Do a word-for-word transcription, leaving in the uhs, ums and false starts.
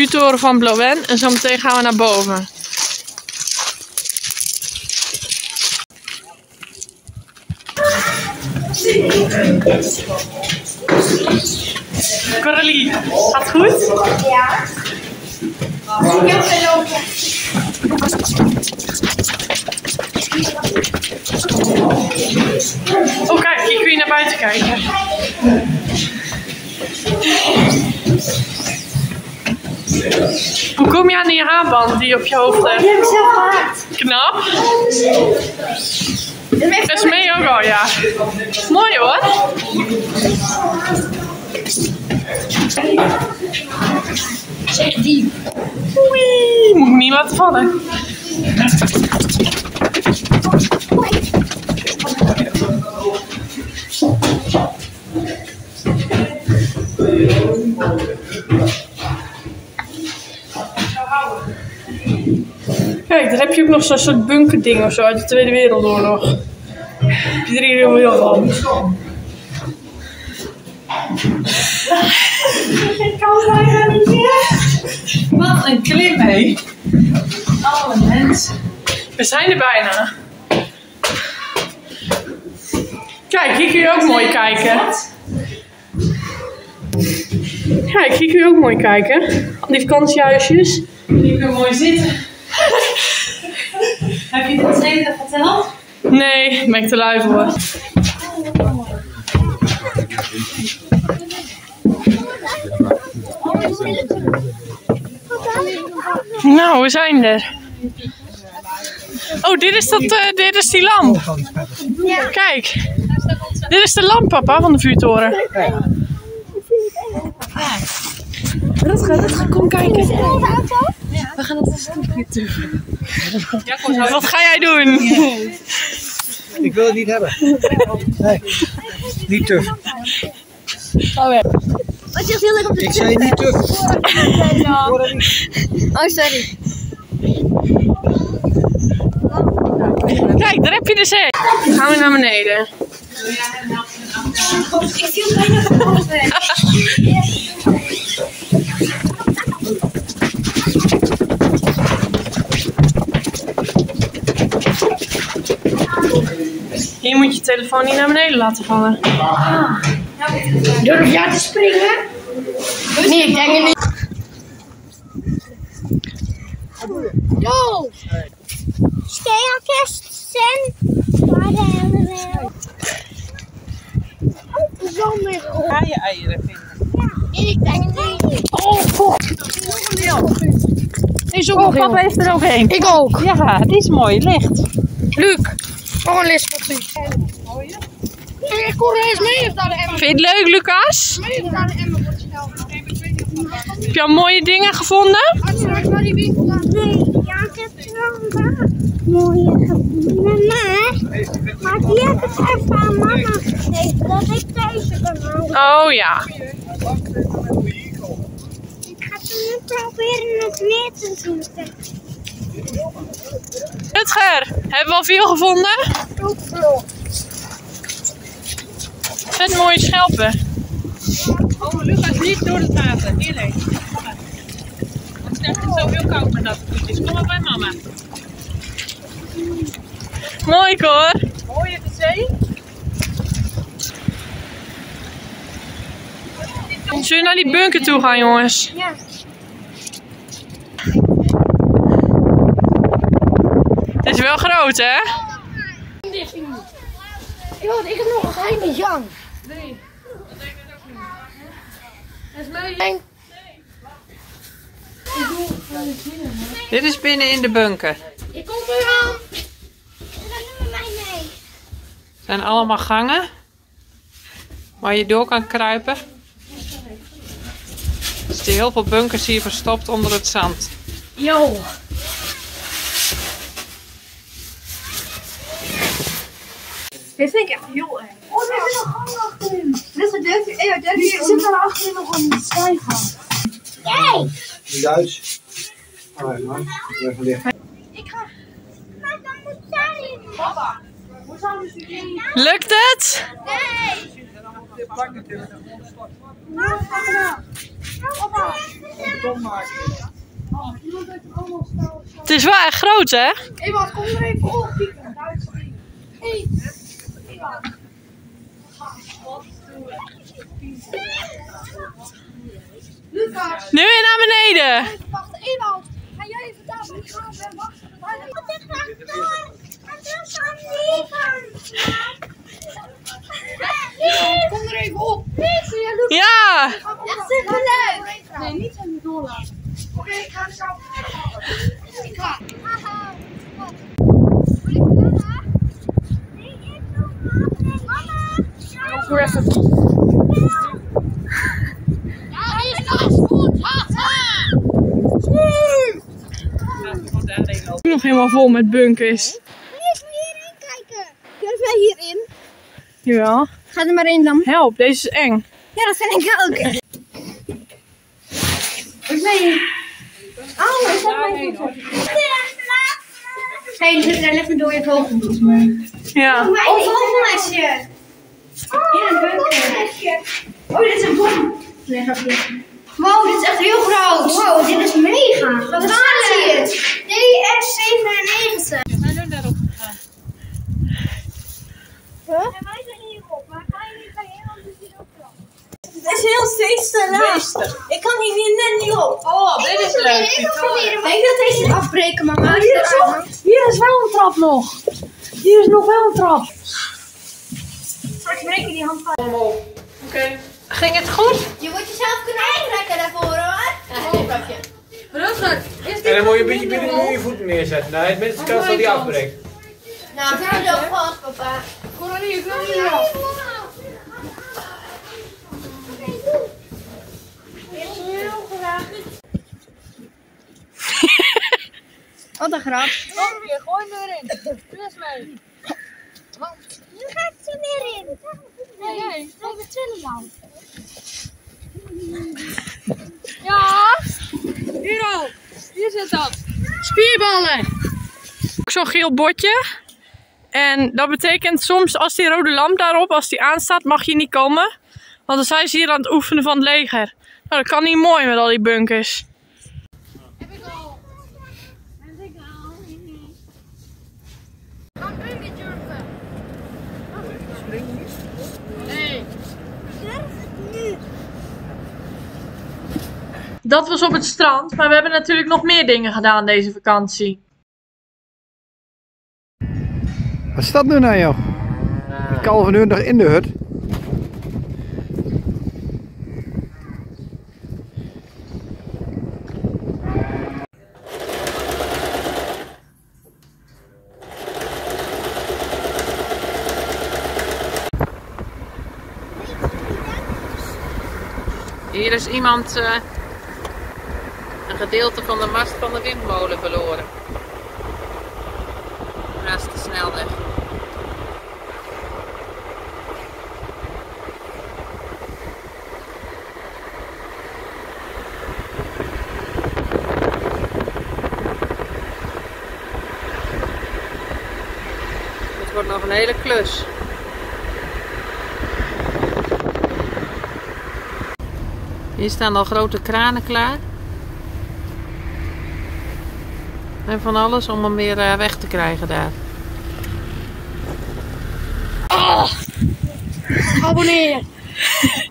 vuurtoren van Blowen en zo meteen gaan we naar boven. Coralie, gaat het goed? Ja. Ik heb gelopen. Oh kijk, hier kun je naar buiten kijken. Hoe kom je aan die haarband die je op je hoofd hebt? Die heb ik zelf gemaakt. Knap. Dat is mee ook al, ja. Mooi hoor. Zeg diep. Oei, moet ik niet laten vallen. Kijk, daar heb je ook nog zo'n soort bunkerding of zo uit de Tweede Wereldoorlog. Heb je er hier heel veel van. Ik kan bijna niet meer. Wat een klim, hé. Alle mensen. We zijn er bijna. Kijk, hier kun je ook mooi kijken. Kijk, hier kun je ook mooi kijken. Al die vakantiehuisjes. Hier kun je mooi zitten. Heb je het eerder verteld? Nee, daar ben ik te lui voor. Nou, we zijn er. Oh, dit is, dat, uh, dit is die lamp. Kijk, dit is de lamp, papa, van de vuurtoren. Rutger, Rutger, kom kijken. We gaan het stoepje terug. Wat ga jij doen? Ik wil het niet hebben. Nee, niet terug. Ga weg. Wat zegt heel leuk op de Ik zei niet terug. Oh, sorry. Kijk, daar heb je de zee. Dan gaan we naar beneden. Ik viel bijna van alles weg. Hier moet je je telefoon niet naar beneden laten vallen. Ah. Durf jij te springen? Nee, ik denk het niet. Yo! Steelkisten. Waar de hele Ga je eieren vinden? Ja, ik denk het niet. Oh, god. Is ook oh, papa heeft er ook een. Ik ook. Ja, die is mooi, licht. Luc, oh een lispeltje. Ik kon er eens mee of daar de emmer. Vind je het leuk, Lucas? Mee of daar de emmer wordt snel. Heb je al mooie dingen gevonden? Als je naar die winkel gaat. Nee, ja, ik heb wel een paar mooie gevonden. Maar, maar die heb ik even aan mama gegeven. Dat ik deze kan houden. Oh ja. Ik ga ze nu proberen het weer te zoeken. Rutger, hebben we al veel gevonden? Ook veel. Vet mooie schelpen. Oh, Lucas, niet door het water. Hierheen. Want het is zo heel koud met dat voetjes. Kom maar bij mama. Mooi, Cor. Hoor je de zee? Zullen we naar die bunker toe gaan, jongens? Ja. Het is wel groot, hè? Ik heb nog een geheime Jan. Nee, dat denk ik ook niet. Dat is mij. Nee. Dit is binnen in de bunker. Ik kom eraan. En dan doen we mij mee. Het zijn allemaal gangen waar je door kan kruipen. Er zitten heel veel bunkers hier verstopt onder het zand. Yo. Dit vind ik echt heel erg. Oh, er is nog gang achterin. Dit is Duffy. Hey, Duffy zit daar achterin nog een stijgang. Jij! Duits. Oh, ja, even liggen. Ik ga. Maar dan moet zij. Papa. Hoe zou we studeren? Lukt het? Nee. Nou, ga gedaan. Het is wel echt groot, hè? Ewout, kom er even op. Hey. Lucas. Nu weer naar beneden. Wacht, Ewout. Ga jij even daar wachten? Ik ga wachten. Kom er even op. Ja. Echt superleuk. Nee, niet zo niet doorlaten. Oké, ik ga zo. Ik ga. Ook weer even. Ja, hier is goed. Nog helemaal vol met bunkers. Kun je hierin kijken? Durf jij hierin? Jawel. Ga er maar in dan. Help, deze is eng. Ja, dat vind ik ook. Ik ben hier. Oh, is dat mijn voet? Hé, hey, daar ligt een dode vogel volgens mij. Ja. Oh, vogelnestje. Ja, een vogelnestje. Oh, dit is een bom. Nee, grapje. Wow, dit is echt heel groot. Wow, dit is mega. Wat is het? D S zevenennegentig. Wij zijn daarop gegaan. Huh? En wij zijn hierop, maar ga je niet bij helemaal dus hier ook wel. Het is heel steeds te laag. Ik kan hier niet, net niet op. Oh, dit is leuk. Ik wil proberen. Ik wil deze afbreken, mama. Hier is, nog, hier is wel een trap nog. Hier is nog wel een trap. Straks breek je die hand van. Oké. Ging het goed? Je moet jezelf kunnen uittrekken daarvoor, hoor. Rutger, is En dit dan moet je een beetje binnen je voeten neerzetten. Nou, het minste kans dat die afbreekt. Nou, ik heb het ook vast, papa. Coralie, ik wil niet af. Heel graag. Wat een grap. Kom weer, gooi hem erin. Doe eens mee. Nu gaat ze weer in. Nee, jij. Even chillen dan. Ja. Hier al. Hier zit dat. Spierballen. Ook zo'n geel bordje. En dat betekent soms als die rode lamp daarop, als die aanstaat, mag je niet komen. Want dan zijn ze hier aan het oefenen van het leger. Nou, dat kan niet mooi met al die bunkers. Heb ik al. Heb ik al. Ga bunker jumpen. Nee. Durf het nu. Dat was op het strand, maar we hebben natuurlijk nog meer dingen gedaan deze vakantie. Wat is dat nu nou, joh? Ik kalven nu nog in de hut. Hier is iemand uh, een gedeelte van de mast van de windmolen verloren. Naast de snelweg. Het wordt nog een hele klus. Hier staan al grote kranen klaar. En van alles om hem weer uh, weg te krijgen daar. Abonneer.